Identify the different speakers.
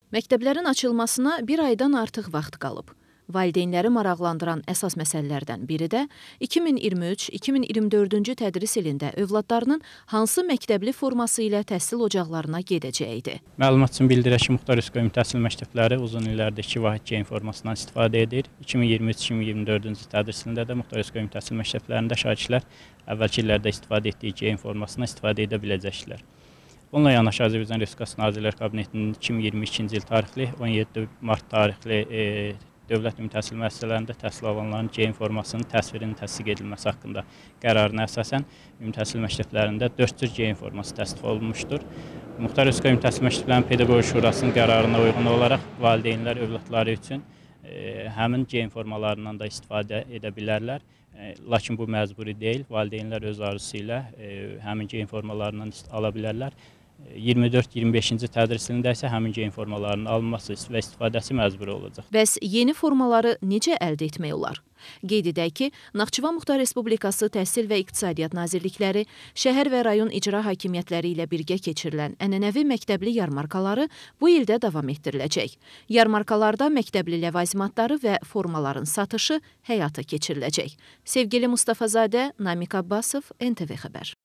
Speaker 1: Məktəblərin açılmasına bir aydan artıq vaxt qalıb. Valideynləri maraqlandıran əsas məsələlərdən biri də 2023-2024-cü tədris ilində övladlarının hansı məktəbli forması ilə təhsil ocaqlarına gedəcəyidir.
Speaker 2: Məlumat üçün bildirək ki, Muxtar Yusuf Ümumi Təhsil Məktəbləri uzun illərdir 2 vahid geyin formasından istifadə edir. 2023-2024-cü tədris ilində də Muxtar Yusuf Ümumi Təhsil Məktəblərində şagirdlər əvvəlki illərdə istifadə etdiyi geyin formasından istifadə edə biləcəklər. Bununla yanaşı Azərbaycan Respublikası Nazirlər Kabinetinin 2022-ci il tarixli 17 mart tarixli Dövlət Ümumi Təhsil müəssisələrində təhsil alanların geyin formasının təsvirinin təsdiq edilməsi haqqında qərarına əsasən ümumi təhsil məktəblərində 4 cür geyin forması təsdiq olunmuşdur. Muxtar Yusuf Ümumi Təhsil Məktəblərinin Pedaqoji Şurasının qərarına uyğun olaraq valideynlər övladları üçün həmin geyin formalarından da istifadə edə bilərlər. Lakin bu məcburi deyil, valideynlər öz arzusu ilə həmin geyin formalarından ala bilərlər. 24-25-ci tədris ilində isə həmin geyin formalarının alınması və istifadəsi məcburi olacaq.
Speaker 1: Bəs yeni formaları necə əldə etmək olar? Qeyd edək ki, Naxçıvan Muxtar Respublikası Təhsil və İqtisadiyyat Nazirlikləri, şəhər və rayon icra hakimiyyətləri ilə birgə keçirilən ənənəvi məktəbli yarmarkaları bu ildə davam etdiriləcək. Yarmarkalarda məktəbli ləvazimatları və formaların satışı həyata keçiriləcək. Sevgili Mustafazadə, Namiq Abbasov, NTV Xəbər.